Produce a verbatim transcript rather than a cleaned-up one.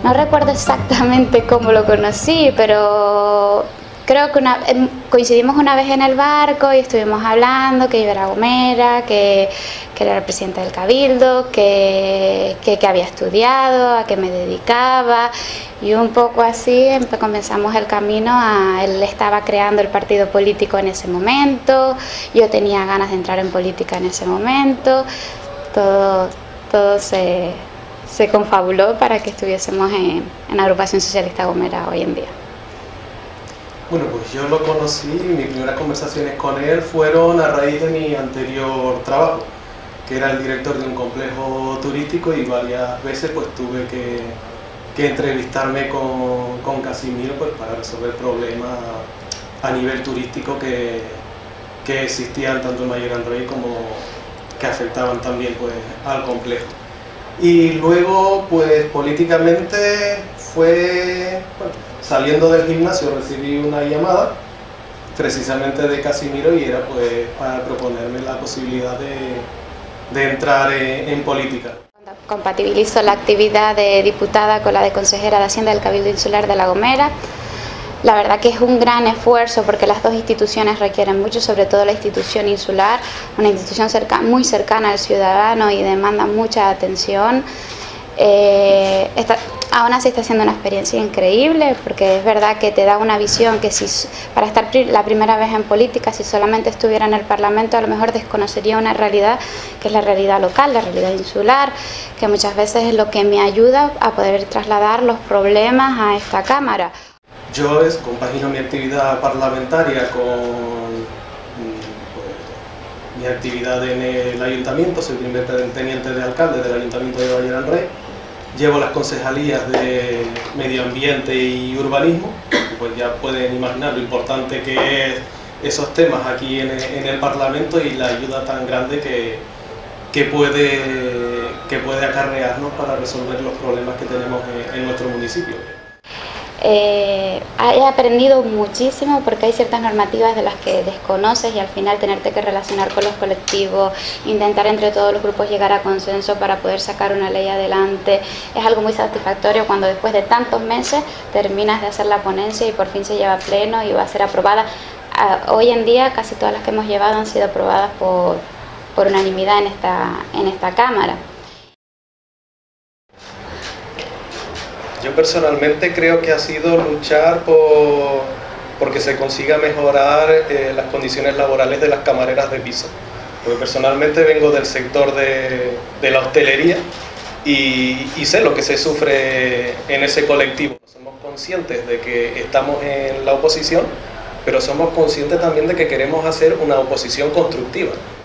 no recuerdo exactamente cómo lo conocí, pero creo que una, coincidimos una vez en el barco y estuvimos hablando que yo era gomera, que, que era el presidente del Cabildo, que, que, que había estudiado, a qué me dedicaba, y un poco así comenzamos el camino. A, él estaba creando el partido político en ese momento, yo tenía ganas de entrar en política en ese momento, todo, todo se, se confabuló para que estuviésemos en, en la Agrupación Socialista Gomera hoy en día. Bueno, pues yo lo conocí, mis primeras conversaciones con él fueron a raíz de mi anterior trabajo, que era el director de un complejo turístico, y varias veces pues tuve que, que entrevistarme con, con Casimiro pues, para resolver problemas a nivel turístico que, que existían tanto en Mayor Andrei como que afectaban también pues, al complejo. Y luego pues políticamente fue... Bueno, saliendo del gimnasio recibí una llamada precisamente de Casimiro y era pues para proponerme la posibilidad de, de entrar en, en política. Compatibilizo la actividad de diputada con la de consejera de Hacienda del Cabildo Insular de La Gomera. La verdad que es un gran esfuerzo porque las dos instituciones requieren mucho, sobre todo la institución insular, una institución cerca, muy cercana al ciudadano y demanda mucha atención. Eh, esta, aún así está siendo una experiencia increíble porque es verdad que te da una visión que si para estar la primera vez en política, si solamente estuviera en el Parlamento, a lo mejor desconocería una realidad que es la realidad local, la realidad insular, que muchas veces es lo que me ayuda a poder trasladar los problemas a esta Cámara. Yo es, compagino mi actividad parlamentaria con pues, mi actividad en el Ayuntamiento. Soy primer teniente de alcalde del Ayuntamiento de Mayor Andrei. Llevo las concejalías de Medio Ambiente y Urbanismo, pues ya pueden imaginar lo importante que es esos temas aquí en el, en el Parlamento y la ayuda tan grande que, que, puede, que puede acarrearnos para resolver los problemas que tenemos en, en nuestro municipio. Eh, he aprendido muchísimo porque hay ciertas normativas de las que desconoces y al final tenerte que relacionar con los colectivos, intentar entre todos los grupos llegar a consenso para poder sacar una ley adelante, es algo muy satisfactorio cuando después de tantos meses terminas de hacer la ponencia y por fin se lleva a pleno y va a ser aprobada. Uh, hoy en día casi todas las que hemos llevado han sido aprobadas por, por unanimidad en esta, en esta Cámara. Yo personalmente creo que ha sido luchar por porque se consiga mejorar eh, las condiciones laborales de las camareras de piso. Porque personalmente vengo del sector de, de la hostelería y, y sé lo que se sufre en ese colectivo. Somos conscientes de que estamos en la oposición, pero somos conscientes también de que queremos hacer una oposición constructiva.